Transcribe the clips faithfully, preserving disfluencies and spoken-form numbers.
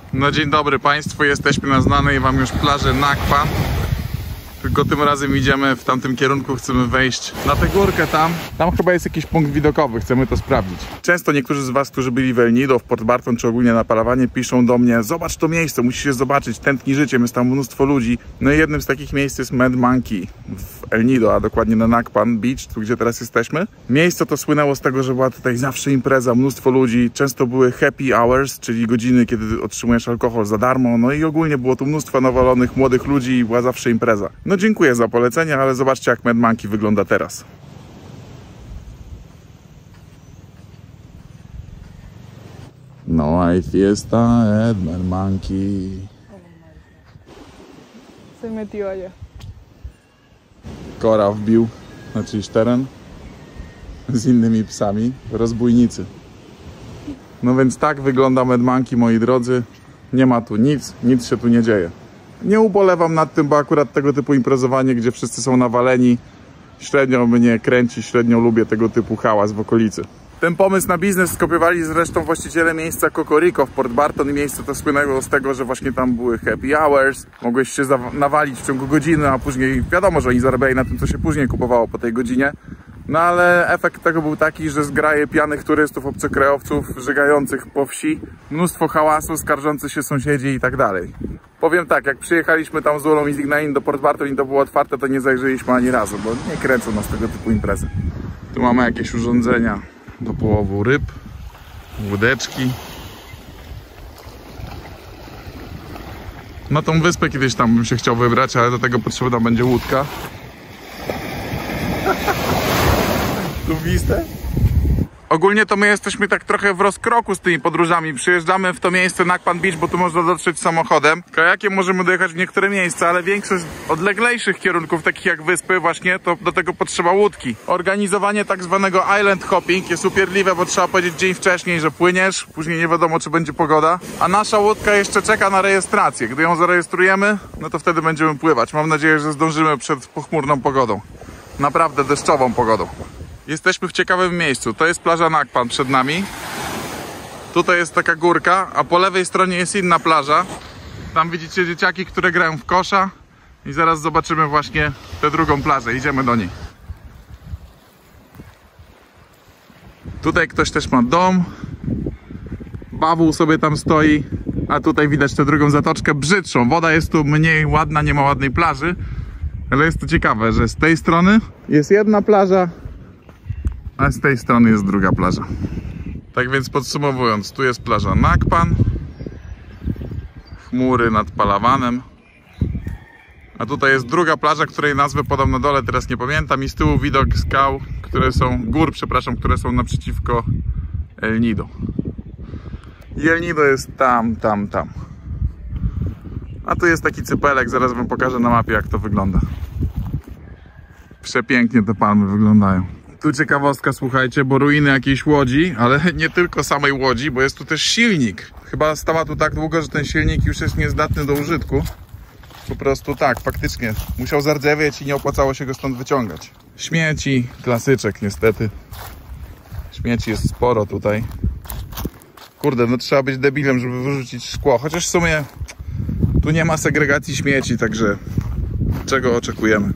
No dzień dobry Państwu, jesteśmy na znanej Wam już plaży Nakpan. Tylko tym razem idziemy w tamtym kierunku, chcemy wejść na tę górkę tam. Tam chyba jest jakiś punkt widokowy, chcemy to sprawdzić. Często niektórzy z Was, którzy byli w El Nido, w Port Barton czy ogólnie na Palawanie, piszą do mnie: zobacz to miejsce, musisz się zobaczyć, tętni życiem, jest tam mnóstwo ludzi. No i jednym z takich miejsc jest Mad Monkey w El Nido, a dokładnie na Nakpan Beach, tu gdzie teraz jesteśmy. Miejsce to słynęło z tego, że była tutaj zawsze impreza, mnóstwo ludzi, często były happy hours, czyli godziny, kiedy otrzymujesz alkohol za darmo, no i ogólnie było tu mnóstwo nawalonych młodych ludzi i była zawsze impreza. No dziękuję za polecenie, ale zobaczcie, jak Mad Monkey wygląda teraz. No hay fiesta at Mad Monkey. Se metió allá. Kora wbił na czyjś teren z innymi psami, rozbójnicy. No więc tak wygląda Mad Monkey, moi drodzy. Nie ma tu nic, nic się tu nie dzieje. Nie ubolewam nad tym, bo akurat tego typu imprezowanie, gdzie wszyscy są nawaleni, średnio mnie kręci, średnio lubię tego typu hałas w okolicy. Ten pomysł na biznes skopiowali zresztą właściciele miejsca Cocorico w Port Barton i miejsce to słynęło z tego, że właśnie tam były happy hours, mogłeś się nawalić w ciągu godziny, a później wiadomo, że oni zarabiali na tym, co się później kupowało po tej godzinie. No ale efekt tego był taki, że zgraje pijanych turystów, obcokrajowców, żygających po wsi, mnóstwo hałasu, skarżących się sąsiedzi i tak dalej. Powiem tak, jak przyjechaliśmy tam z Ulą i z Ignain do Port Barton i to było otwarte, to nie zajrzeliśmy ani razu, bo nie kręcą nas tego typu imprezy. Tu mamy jakieś urządzenia do połowu ryb, łódeczki. Na tą wyspę kiedyś tam bym się chciał wybrać, ale do tego potrzebna będzie łódka. Luwiste? Ogólnie to my jesteśmy tak trochę w rozkroku z tymi podróżami. Przyjeżdżamy w to miejsce Nakpan Beach, bo tu można dotrzeć samochodem. Kajakiem możemy dojechać w niektóre miejsca, ale większość odleglejszych kierunków, takich jak wyspy właśnie, to do tego potrzeba łódki. Organizowanie tak zwanego island hopping jest upierdliwe, bo trzeba powiedzieć dzień wcześniej, że płyniesz, później nie wiadomo, czy będzie pogoda. A nasza łódka jeszcze czeka na rejestrację. Gdy ją zarejestrujemy, no to wtedy będziemy pływać. Mam nadzieję, że zdążymy przed pochmurną pogodą. Naprawdę deszczową pogodą. Jesteśmy w ciekawym miejscu. To jest plaża Nakpan przed nami. Tutaj jest taka górka, a po lewej stronie jest inna plaża. Tam widzicie dzieciaki, które grają w kosza. I zaraz zobaczymy właśnie tę drugą plażę. Idziemy do niej. Tutaj ktoś też ma dom. Bawół sobie tam stoi. A tutaj widać tę drugą zatoczkę brzydszą. Woda jest tu mniej ładna, nie ma ładnej plaży. Ale jest to ciekawe, że z tej strony jest jedna plaża, a z tej strony jest druga plaża. Tak więc podsumowując, tu jest plaża Nakpan, chmury nad Palawanem, a tutaj jest druga plaża, której nazwę podam na dole, teraz nie pamiętam, i z tyłu widok skał, które są, gór, przepraszam, które są naprzeciwko El Nido. I El Nido jest tam, tam, tam. A tu jest taki cypelek, zaraz wam pokażę na mapie, jak to wygląda. Przepięknie te palmy wyglądają. Tu ciekawostka, słuchajcie, bo ruiny jakiejś łodzi, ale nie tylko samej łodzi, bo jest tu też silnik. Chyba stała tu tak długo, że ten silnik już jest niezdatny do użytku. Po prostu tak, faktycznie. Musiał zardzewieć i nie opłacało się go stąd wyciągać. Śmieci, klasyczek niestety. Śmieci jest sporo tutaj. Kurde, no trzeba być debilem, żeby wyrzucić szkło. Chociaż w sumie tu nie ma segregacji śmieci, także czego oczekujemy?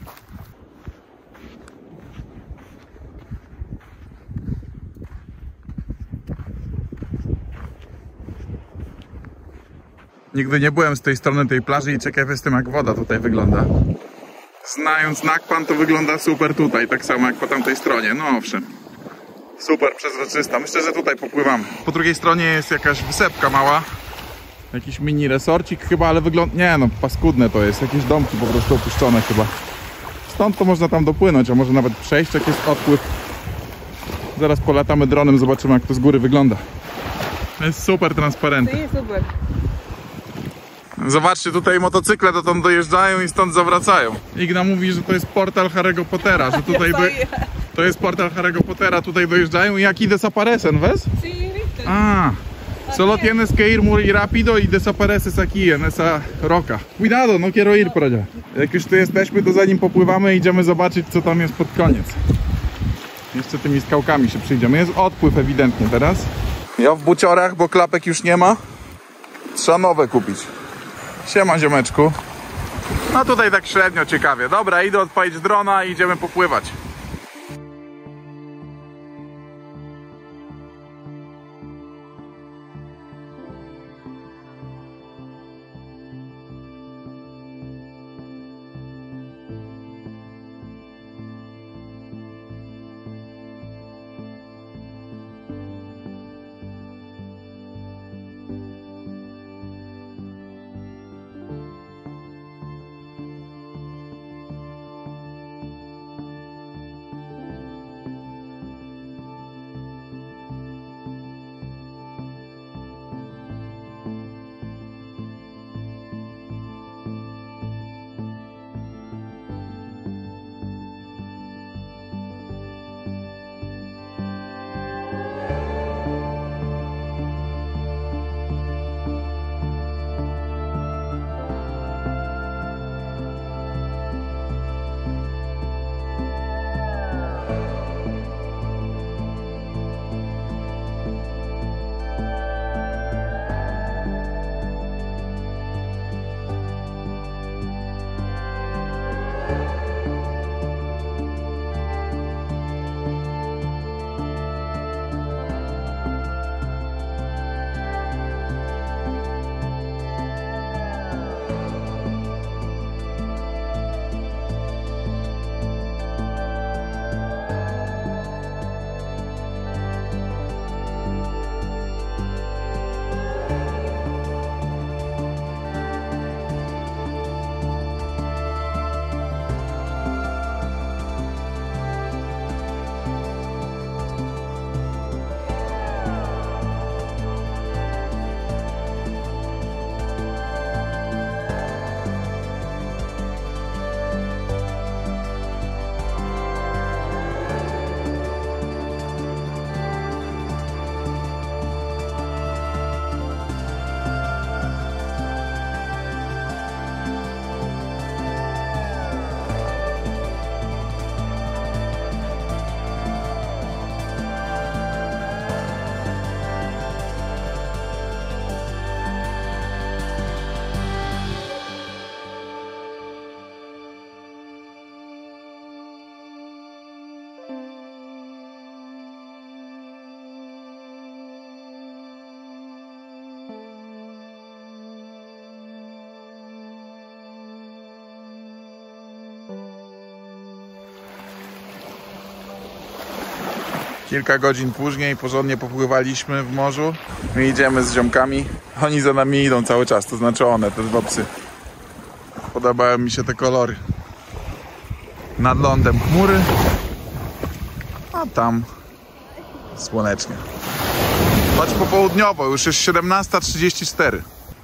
Nigdy nie byłem z tej strony tej plaży i ciekaw jestem, jak woda tutaj wygląda. Znając Nakpan, to wygląda super tutaj, tak samo jak po tamtej stronie. No owszem. Super przezroczysta. Myślę, że tutaj popływamy. Po drugiej stronie jest jakaś wysepka mała. Jakiś mini resorcik chyba, ale wygląda... Nie no, paskudne to jest. Jakieś domki po prostu opuszczone chyba. Stąd to można tam dopłynąć, a może nawet przejść, jak jest odpływ. Zaraz polatamy dronem, zobaczymy, jak to z góry wygląda. To jest super transparentne. Sí, super. Zobaczcie, tutaj motocykle dotąd dojeżdżają i stąd zawracają. Igna mówi, że to jest portal Harry'ego Pottera, że tutaj do... to jest portal Harry'ego Pottera, tutaj dojeżdżają i aquí desaparecen, ¿ves? Sí, viste. Ah, solo tienes que ir muy rápido y desapareces aquí en esa roca. Cuidado, no quiero ir por allá. Jak już tu jesteśmy, to zanim popływamy, idziemy zobaczyć, co tam jest pod koniec. Jeszcze tymi skałkami się przyjdziemy. Jest odpływ ewidentnie teraz. Ja w buciorach, bo klapek już nie ma. Trzeba nowe kupić. Siema, ziomeczku. No tutaj tak średnio ciekawie. Dobra, idę odpalić drona i idziemy popływać. Kilka godzin później porządnie popływaliśmy w morzu. My idziemy z ziomkami. Oni za nami idą cały czas, to znaczy one, te dwa psy. Podobają mi się te kolory. Nad lądem chmury, a tam słonecznie. Patrz popołudniowo, już jest siedemnasta trzydzieści cztery.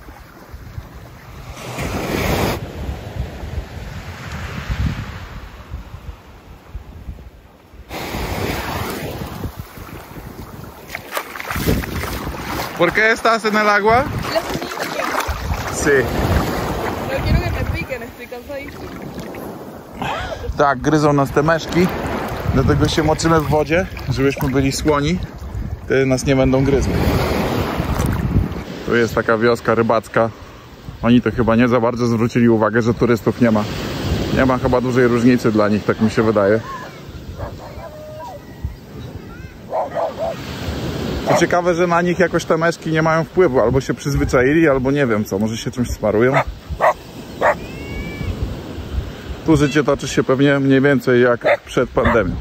¿Por qué estás en el agua? Sí. No quiero que me piquen, estoy cansadísima. Tak, gryzą nas te meszki, dlatego się moczymy w wodzie, żebyśmy byli słoni, wtedy nas nie będą gryzły. Tu jest taka wioska rybacka. Oni to chyba nie za bardzo zwrócili uwagę, że turystów nie ma. Nie ma chyba dużej różnicy dla nich, tak mi się wydaje. To ciekawe, że na nich jakoś te meszki nie mają wpływu. Albo się przyzwyczaili, albo nie wiem co. Może się czymś smarują. Tu życie toczy się pewnie mniej więcej jak przed pandemią.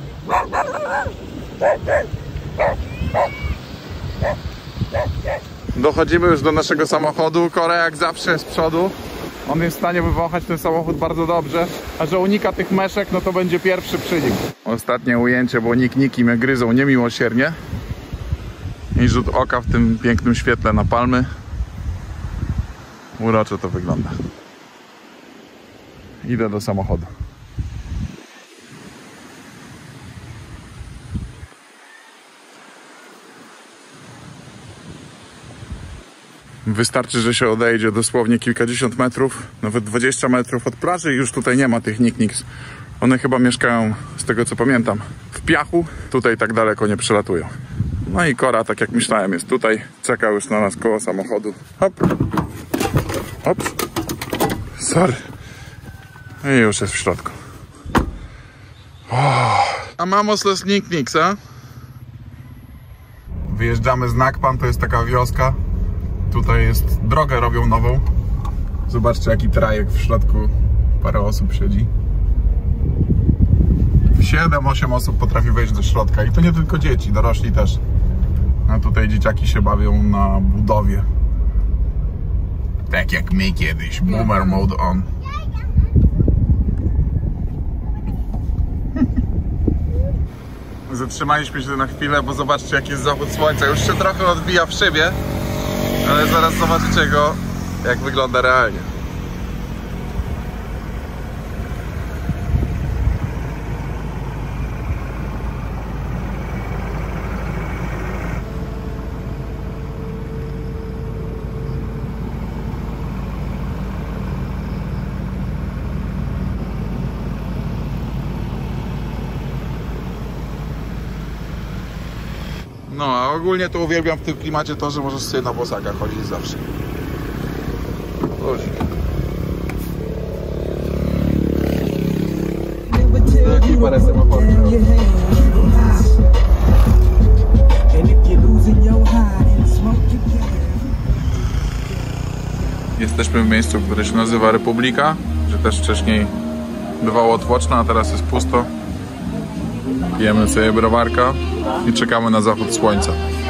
Dochodzimy już do naszego samochodu. Kore jak zawsze z przodu. On jest w stanie wywąchać ten samochód bardzo dobrze. A że unika tych meszek, no to będzie pierwszy przy nim. Ostatnie ujęcie, bo nik-niki mnie gryzą niemiłosiernie. I rzut oka w tym pięknym świetle na palmy. Uroczo to wygląda. Idę do samochodu. Wystarczy, że się odejdzie dosłownie kilkadziesiąt metrów, nawet dwadzieścia metrów od plaży i już tutaj nie ma tych nik-niks. One chyba mieszkają, z tego co pamiętam, w piachu. Tutaj tak daleko nie przylatują. No i Kora, tak jak myślałem, jest tutaj. Czeka już na nas koło samochodu. Hop. Hop. Sorry. I już jest w środku. Oh. A mamos los Nikniks, a? Wyjeżdżamy z Nakpan, to jest taka wioska. Tutaj jest, drogę robią nową. Zobaczcie, jaki trajek w środku. Parę osób siedzi. siedem osiem osób potrafi wejść do środka. I to nie tylko dzieci, dorośli też. A tutaj dzieciaki się bawią na budowie. Tak jak my kiedyś. Boomer mode on. Zatrzymaliśmy się na chwilę, bo zobaczcie, jaki jest zachód słońca. Już się trochę odbija w szybie, ale zaraz zobaczycie go, jak wygląda realnie. No, a ogólnie to uwielbiam w tym klimacie to, że możesz sobie na bosakach chodzić zawsze. Jaki parę semaforów. Jesteśmy w miejscu, które się nazywa Republika, że też wcześniej bywało tłoczno, a teraz jest pusto. Pijemy sobie browarka i czekamy na zachód słońca.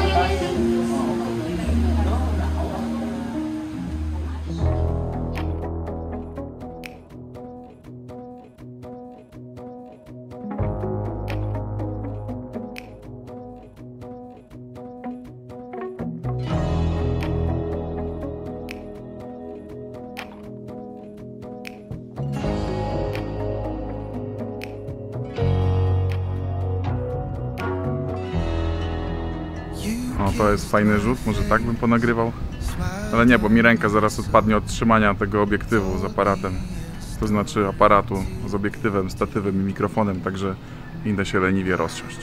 O, to jest fajny rzut, może tak bym ponagrywał. Ale nie, bo mi ręka zaraz odpadnie od trzymania tego obiektywu z aparatem. To znaczy aparatu z obiektywem, statywem i mikrofonem, także idę się leniwie rozsiąść.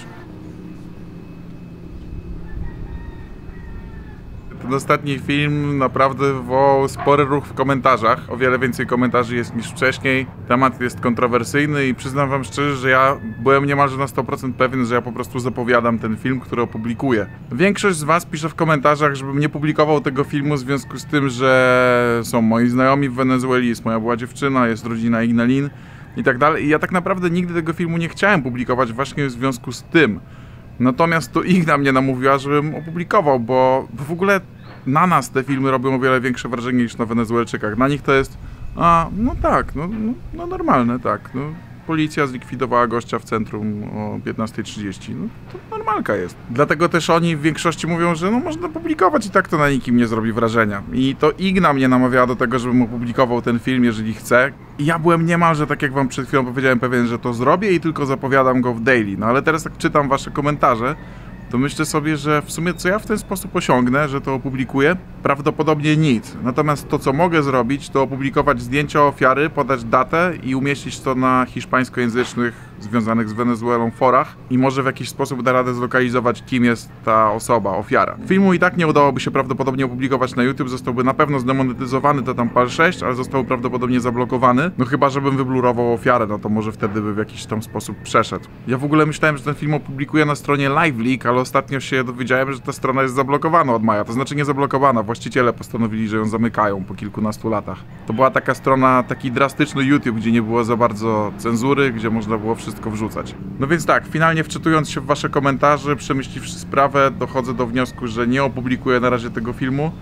Ten ostatni film naprawdę wywołał spory ruch w komentarzach. O wiele więcej komentarzy jest niż wcześniej. Temat jest kontrowersyjny i przyznam wam szczerze, że ja byłem niemalże na sto procent pewien, że ja po prostu zapowiadam ten film, który opublikuję. Większość z was pisze w komentarzach, żebym nie publikował tego filmu w związku z tym, że są moi znajomi w Wenezueli, jest moja była dziewczyna, jest rodzina Ignalin i tak dalej. I ja tak naprawdę nigdy tego filmu nie chciałem publikować właśnie w związku z tym. Natomiast to Igna mnie namówiła, żebym opublikował, bo w ogóle na nas te filmy robią o wiele większe wrażenie niż na Wenezuelczykach. Na nich to jest, a no tak, no, no, no normalne, tak. No, policja zlikwidowała gościa w centrum o piętnastej trzydzieści. No to normalka jest. Dlatego też oni w większości mówią, że no można publikować i tak to na nikim nie zrobi wrażenia. I to Igna mnie namawiała do tego, żebym opublikował ten film, jeżeli chce. I ja byłem niemalże, tak jak wam przed chwilą powiedziałem, pewien, że to zrobię i tylko zapowiadam go w daily. No ale teraz jak czytam wasze komentarze, to myślę sobie, że w sumie co ja w ten sposób osiągnę, że to opublikuję? Prawdopodobnie nic. Natomiast to, co mogę zrobić, to opublikować zdjęcia ofiary, podać datę i umieścić to na hiszpańskojęzycznych, związanych z Wenezuelą forach i może w jakiś sposób da radę zlokalizować, kim jest ta osoba, ofiara. Filmu i tak nie udałoby się prawdopodobnie opublikować na YouTube, zostałby na pewno zdemonetyzowany, to tam P A L sześć, ale został prawdopodobnie zablokowany. No chyba, żebym wyblurował ofiarę, no to może wtedy by w jakiś tam sposób przeszedł. Ja w ogóle myślałem, że ten film opublikuję na stronie LiveLeak, ale ostatnio się dowiedziałem, że ta strona jest zablokowana od maja, to znaczy nie zablokowana, właściciele postanowili, że ją zamykają po kilkunastu latach. To była taka strona, taki drastyczny YouTube, gdzie nie było za bardzo cenzury, gdzie można było wszystko wrzucać. No więc tak, finalnie wczytując się w wasze komentarze, przemyśliwszy sprawę, dochodzę do wniosku, że nie opublikuję na razie tego filmu,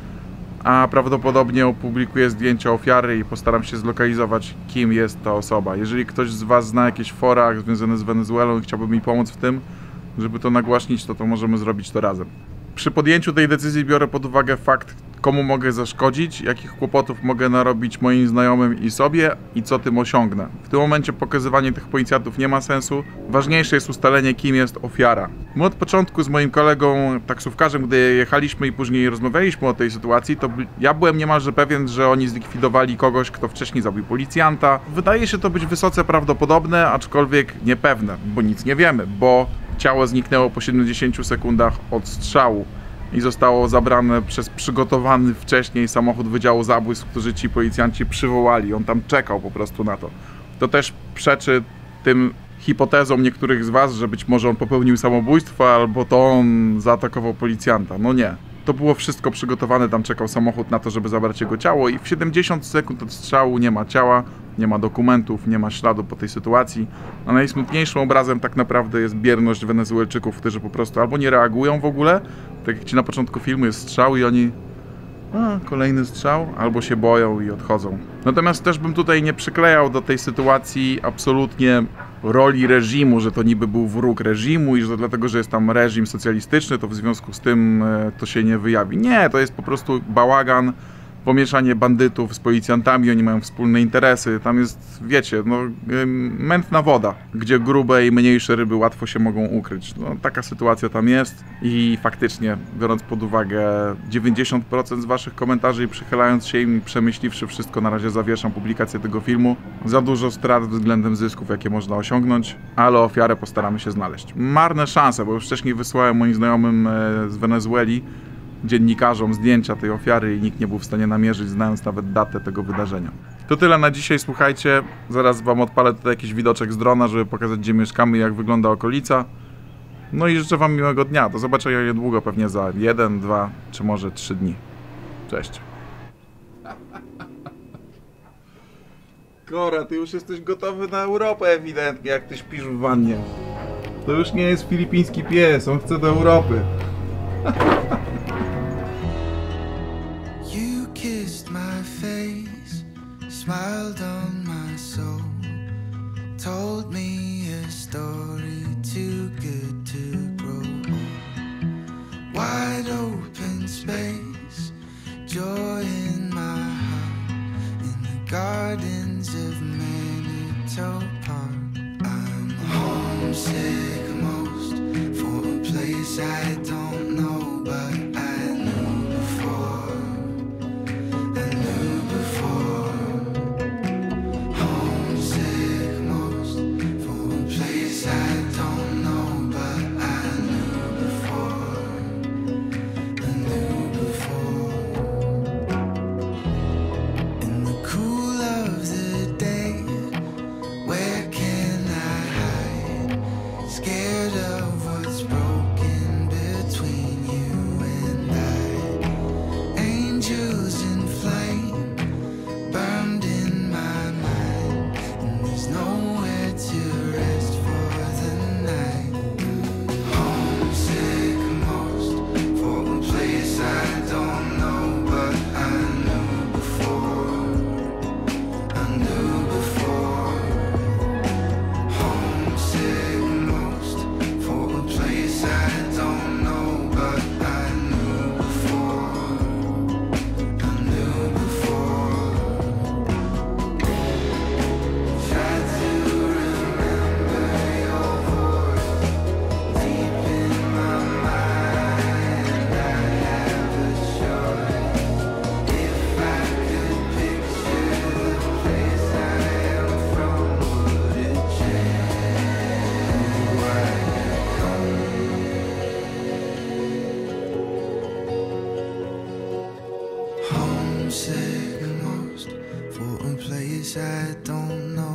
a prawdopodobnie opublikuję zdjęcia ofiary i postaram się zlokalizować, kim jest ta osoba. Jeżeli ktoś z was zna jakieś fora związane z Wenezuelą i chciałby mi pomóc w tym, żeby to nagłaśnić, to to możemy zrobić to razem. Przy podjęciu tej decyzji biorę pod uwagę fakt, komu mogę zaszkodzić, jakich kłopotów mogę narobić moim znajomym i sobie i co tym osiągnę. W tym momencie pokazywanie tych policjantów nie ma sensu. Ważniejsze jest ustalenie, kim jest ofiara. My od początku z moim kolegą taksówkarzem, gdy jechaliśmy i później rozmawialiśmy o tej sytuacji, to ja byłem niemalże pewien, że oni zlikwidowali kogoś, kto wcześniej zabił policjanta. Wydaje się to być wysoce prawdopodobne, aczkolwiek niepewne, bo nic nie wiemy, bo ciało zniknęło po siedemdziesięciu sekundach od strzału i zostało zabrane przez przygotowany wcześniej samochód Wydziału Zabójstw, którzy ci policjanci przywołali. On tam czekał po prostu na to. To też przeczy tym hipotezom niektórych z was, że być może on popełnił samobójstwo, albo to on zaatakował policjanta. No nie. To było wszystko przygotowane, tam czekał samochód na to, żeby zabrać jego ciało i w siedemdziesiąt sekund od strzału nie ma ciała, nie ma dokumentów, nie ma śladu po tej sytuacji. A najsmutniejszym obrazem tak naprawdę jest bierność Wenezuelczyków, którzy po prostu albo nie reagują w ogóle, tak jak ci na początku filmu jest strzał i oni a, kolejny strzał, albo się boją i odchodzą. Natomiast też bym tutaj nie przyklejał do tej sytuacji absolutnie roli reżimu, że to niby był wróg reżimu i że dlatego, że jest tam reżim socjalistyczny, to w związku z tym to się nie wyjawi. Nie, to jest po prostu bałagan, pomieszanie bandytów z policjantami, oni mają wspólne interesy, tam jest, wiecie, no, mętna woda, gdzie grube i mniejsze ryby łatwo się mogą ukryć. No, taka sytuacja tam jest i faktycznie, biorąc pod uwagę dziewięćdziesiąt procent z waszych komentarzy i przychylając się im i przemyśliwszy wszystko, na razie zawieszam publikację tego filmu. Za dużo strat względem zysków, jakie można osiągnąć, ale ofiarę postaramy się znaleźć. Marne szanse, bo już wcześniej wysłałem moim znajomym z Wenezueli, dziennikarzom zdjęcia tej ofiary i nikt nie był w stanie namierzyć, znając nawet datę tego wydarzenia. To tyle na dzisiaj, słuchajcie. Zaraz wam odpalę tutaj jakiś widoczek z drona, żeby pokazać, gdzie mieszkamy i jak wygląda okolica. No i życzę wam miłego dnia. Do zobaczenia niedługo, pewnie za jeden, dwa czy może trzy dni. Cześć. Kora, ty już jesteś gotowy na Europę ewidentnie, jak ty śpisz w wannie. To już nie jest filipiński pies, on chce do Europy. Kissed my face, smiled on my soul, told me a story too good to grow old. Wide open space, joy in my heart, in the gardens of Manitou Park. I'm homesick most for a place I don't know, but I knew before. Homesick most for a place I don't know.